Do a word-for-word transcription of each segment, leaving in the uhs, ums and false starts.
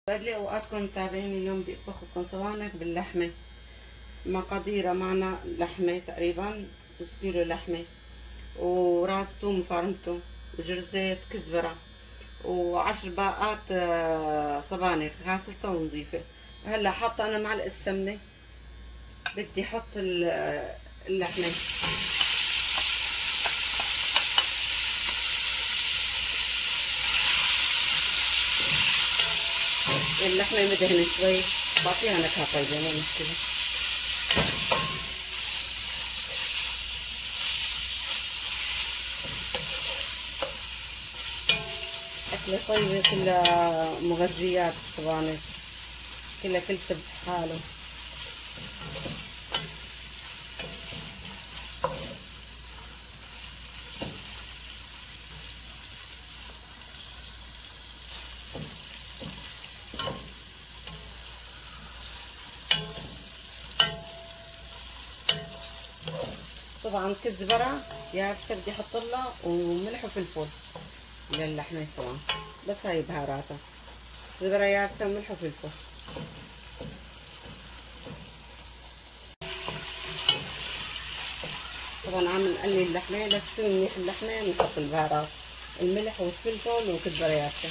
بدلي اوقاتكم متابعين. اليوم بدي اطبخ لكم صوانق باللحمه. مقاديرها معنا لحمه تقريبا نص كيلو لحمه، وراس ثوم مفرمته، وجرزات كزبره، وعشر باقات آه، صبانغ غاسلتها ونظيفه. هلا حاطه انا معلقه سمنه. بدي احط اللحمه. اللحمه مدهنه شوي، بعطيها نكهه طيبه مو مشكله. أكلة طيبة كلها مغذيات، صبانة كلها كل سب حاله. طبعا كزبرة يابسة بدي احط لها، وملح وفلفل للحمة طبعا، بس هاي بهاراتها. كزبرة يابسة وملح وفلفل. طبعا عم نقلي اللحمة لتستوي منيح اللحمة، بنحط البهارات الملح والفلفل وكزبرة يابسة.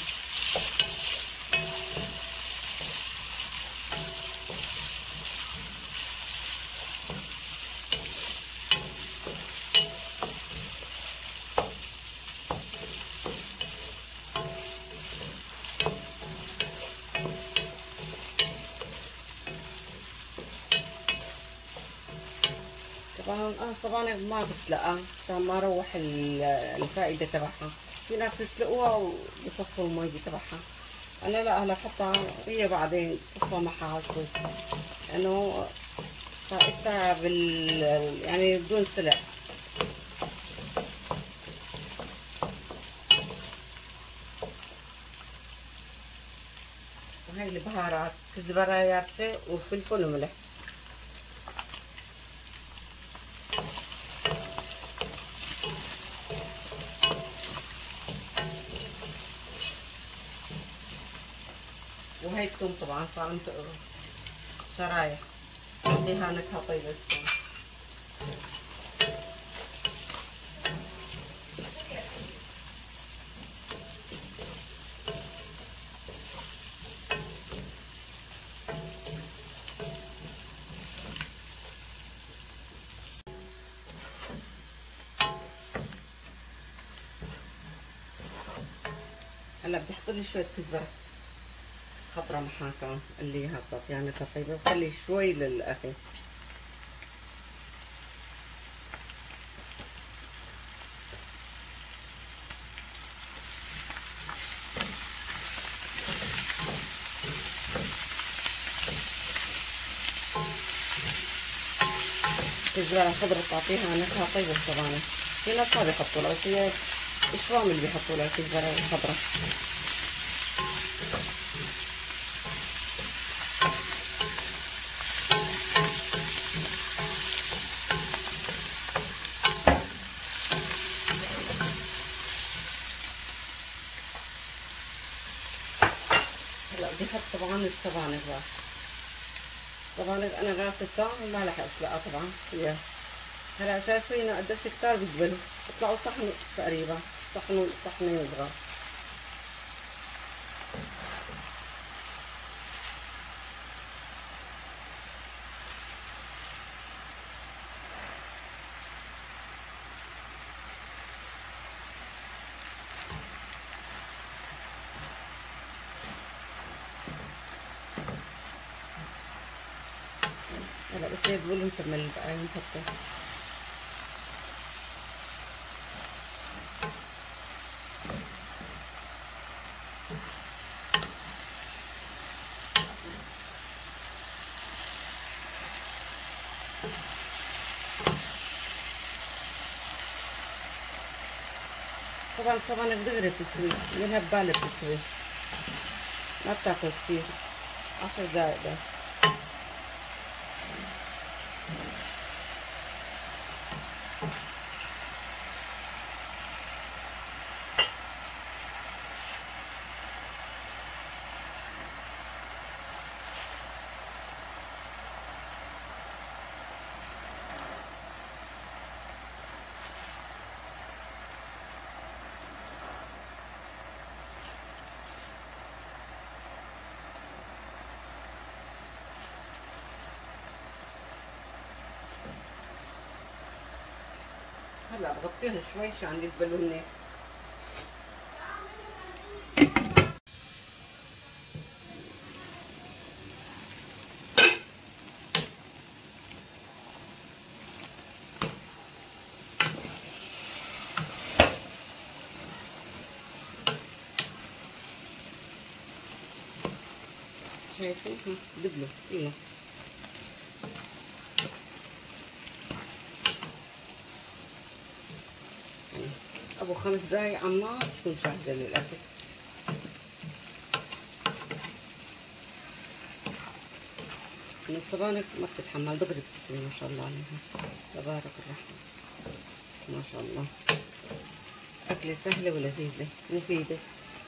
طبعا انا صبانغ ما بسلقها عشان ما اروح الفائدة تبعها. في ناس بيسلقوها وبصفوا المي تبعها، انا لا، هلا بحطها هي بعدين تصفى معها شوي، لانه فائدتها بال يعني بدون سلق. وهي البهارات كزبرة يابسة وفلفل وملح. وهي الثوم طبعا فرمته شرايح، فيها نكهة طيبة. هلا بدي احط لي شوية كزبرة خضرة معها كمان، اللي هبطت يعني طيبة، وخلي شوي للأخير. كزبرة خضرة تعطيها نكهة طيبة طبعا. في ناس ما بيحطوا لها، بس هي الشوام اللي بيحطوا لها الكزبرة الخضرة. هلا بدي احط طبعا السبانخ بقى. السبانخ انا غاسلتها وما رح اسلقها طبعا. هي هلا شايفين قديش كتار بيقبلوا، بيطلعوا صحن تقريبا، صحن صحنين صغار. هلا بس هي بقول نكمل بقى نحطه. طبعا السبانخ دغري بتسوي، منها ببالة بتسوي، ما بتاخد كتير، عشر دقايق بس. هلا بغطيهم شوي عشان يدبلوا. شايفين دبلوا. يلا ابو خمس دقايق على النار تكون جاهزه للاكل. من الصبانك ما بتتحمل دغري بتستوي ما شاء الله عليها تبارك الرحمن ما شاء الله. اكله سهله ولذيذه مفيده.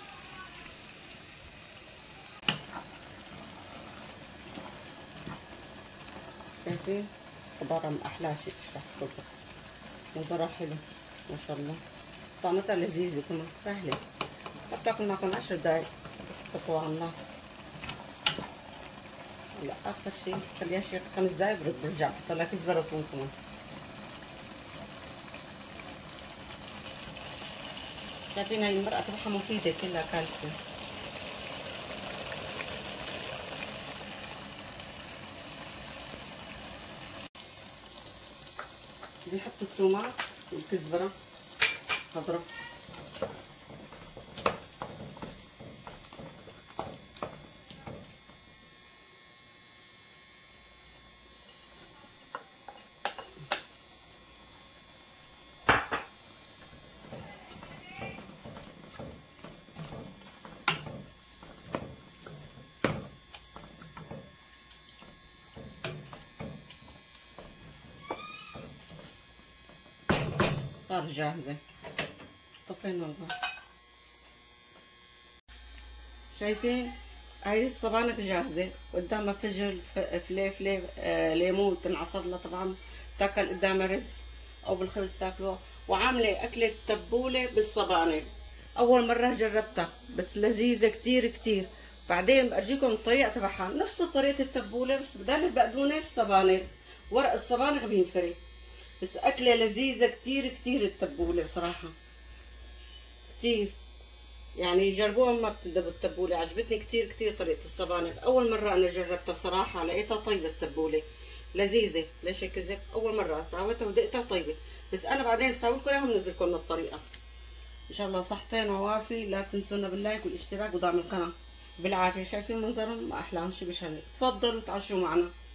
شايفين عباره من احلى شيء تشرح الصدر. منظرها حلو ما شاء الله. طعمتها لذيذه كمان سهله. بتاكل معكم عشر دقايق بس تحطوها على النار. هلا اخر شيء خليها شي خمس دقايق برجع بحط لها كزبره وثوم كمان. شايفين هاي المرقه تبعها مفيده كلها كالسيوم. بدي احط الثومات والكزبره خضرا. صار جاهزة. طفينا الغاز. شايفين هاي الصبانك جاهزة قدامها فجل فليفلة آه ليمون تنعصر لها طبعا تاكل قدامها رز او بالخبز تاكلوها. وعاملة اكلة تبولة بالصبانك اول مرة جربتها بس لذيذة كتير كتير. بعدين بأرجيكم الطريقة تبعها نفس طريقة التبولة بس بدل البقدونس صبانك ورق الصبانك بينفري. بس أكلة لذيذة كتير كتير التبولة بصراحة كتير يعني جربوها ما بتندبوا التبولة. عجبتني كتير كتير طريقة الصبانك. أول مرة أنا جربتها بصراحة لقيتها طيبة التبولة لذيذة. ليش هيك كذب؟ أول مرة ساويتها ودقتها طيبة بس أنا بعدين بساوي لكم إياها وبنزل لكم الطريقة إن شاء الله. صحتين وعافية. لا تنسونا باللايك والاشتراك ودعم القناة بالعافية. شايفين منظرهم ما أحلاهم شي بشهي. تفضلوا تعشوا معنا.